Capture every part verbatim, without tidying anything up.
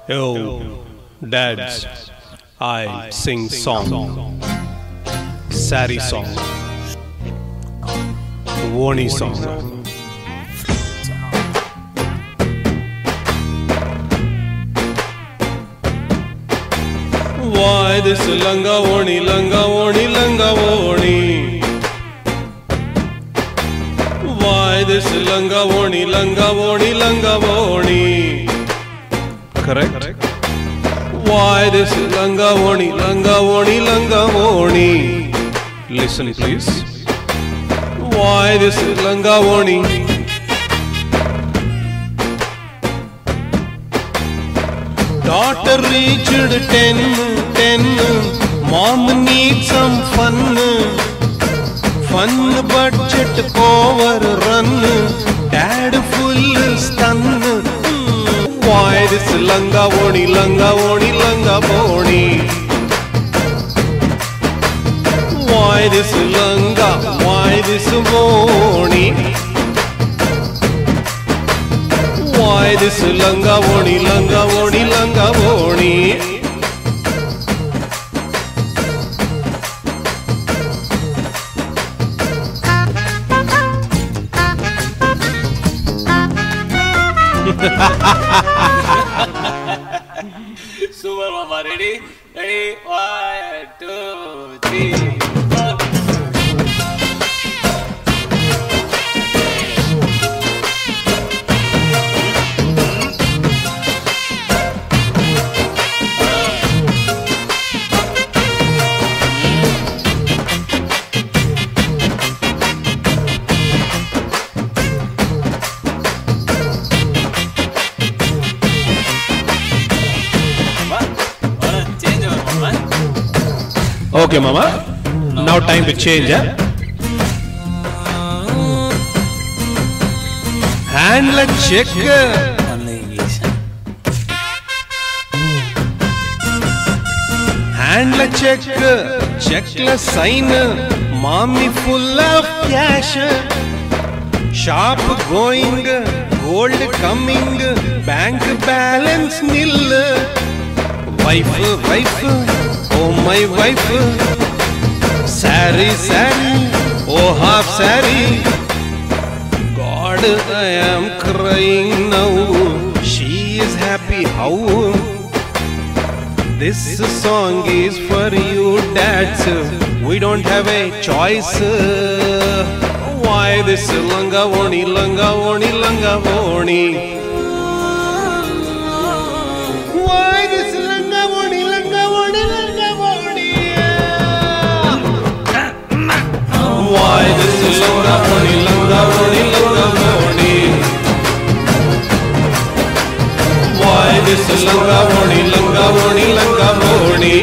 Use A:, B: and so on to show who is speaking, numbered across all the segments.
A: Yo, dads, I sing song, Sari song, Warni song. Why this langa warni, langa warni, langa warni? Why this langa warni, langa warni, langa warni? Correct? Why this langa warni, langa warni, langa warni? Listen please. Why this langa warni? Daughter reached ten, ten. Mom needs some fun. Fun budget overrun. Dad full stun. Why this langa warni, langa warni, langa warni? Why this langa, why this warni? Why this langa warni, langa warni, langa warni?
B: Super Mama, ready? Ready? One, two, three, four.
A: Okay, Mama. Now time to change, eh? Handle check.
B: Only English.
A: Handle check. Checkless sign. Mommy full of cash. Shop going. Gold coming. Bank balance nil. Wife, wife. Oh my wife, sari, sari, oh half sari. God, I am crying now. She is happy how? This song is for you, dads. We don't have a choice. Why this langa warni, langa warni, langa warni? Why this langa warni, langa warni, langa warni? Why this langa warni, langa warni, langa warni? Why this langa warni, langa warni, langa warni?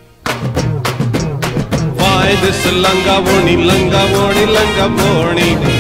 A: Why this langa warni, langa warni, langa warni?